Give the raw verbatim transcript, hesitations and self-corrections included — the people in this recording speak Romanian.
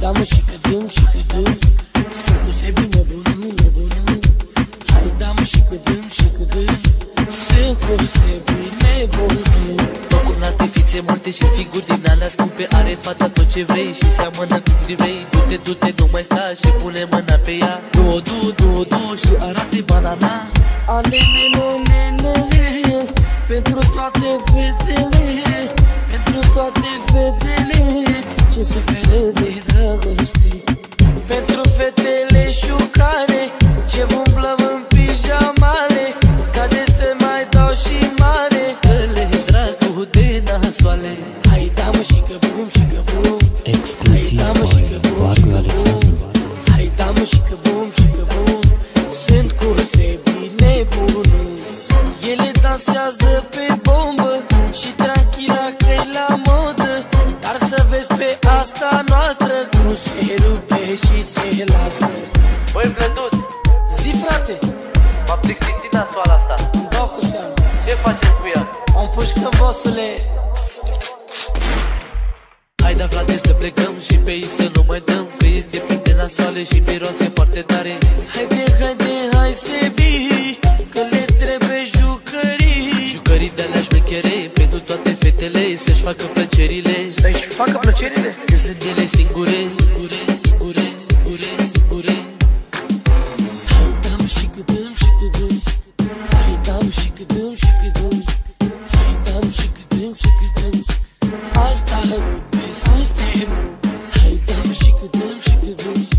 da mă și cădăm și cădăm, sunt cu sebi nebunii, nebunii. Hai da mă și cădăm și cădăm, sunt cu sebi nebunii. Tocumnate fițe multe și figuri din alea scumpe. Are fata tot ce vrei și seamănă cu livrei. Du-te, du-te, nu mai sta și pune mâna pe ea. Du-o, du, du-o, du și arate banana. Ale mele, nele, pentru toate fetele, pentru toate fetele ce suferă de dragoste, pentru fetele șucare ce umblă în pijamale, ca de se mai dau și mare. Dă-le dracu de nasoale. Hai da mă și că bum și că bum, Exclusiv hai da mă și că bum și că bum, hai da mă și că bum și că bum, sunt cu sebi nebuni. Ele dansează pe bombă și tranquila că-i la modă, dar să vezi pe asta noastră cum se rupe și se lasă. Băi, Blăduț, Zi, frate, m-am plictisit nasoala asta. îmi dau cu seama. Ce facem cu ea? O împușcăm, bossule. Hai da, frate, să plecăm și pe ei să nu mai dăm, că este plin de nasoale și miroase foarte tare. Haide, haide, hai sebi, că le trebuie jucării. Jucării de-alea șmechere pentru toate fetele, să-și facă plăcerile, Să-și facă plăcerile. că sunt ele singure, singure, singure, singure, singure. Hai da mă și cădăm și cădăm, hai da mă și cădăm și cădăm, hai da mă și cădăm și cădăm, asta rupe sistemul. Hai da mă și cădăm și cădăm,